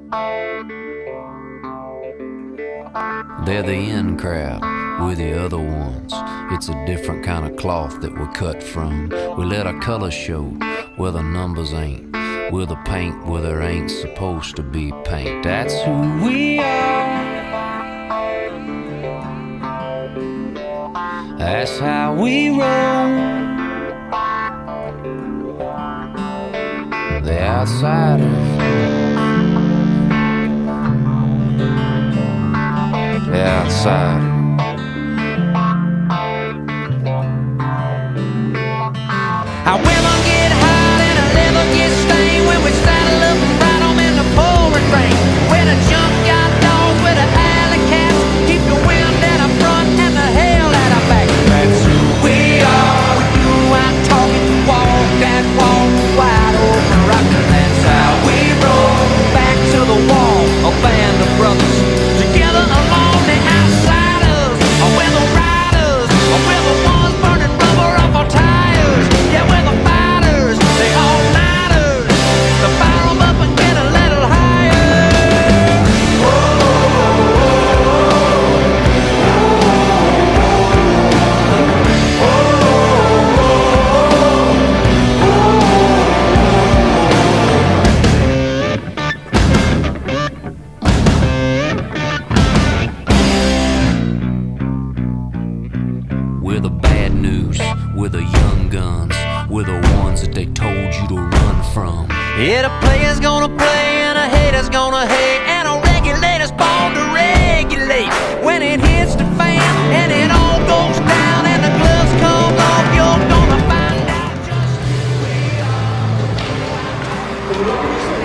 They're the in crowd, we're the other ones. It's a different kind of cloth that we're cut from. We let our colors show where the numbers ain't. We're the paint where there ain't supposed to be paint. That's who we are. That's how we roll. The outsiders, the outsider. Our women get hot and our leather gets stained when we saddle up and ride 'em in the pouring rain. We're the junkyard dogs, we're the alley cats. Keep the wind at our front and the hell at our back. That's who we are. We do our talking, walk that walk, wide open rockin'. That's how we roll. Back to the wall, a band of brothers together along the outsiders. We're the riders, we're the ones burning rubber off our tires. Yeah, we're the fighters, the all-nighters. To fire 'em up and get a little higher. We're the bad news, we're the young guns. We're the ones that they told you to run from. Yeah, the player's gonna play and a hater's gonna hate, and a regulator's born to regulate. When it hits the fan and it all goes down and the gloves come off, you're gonna find out just who we are.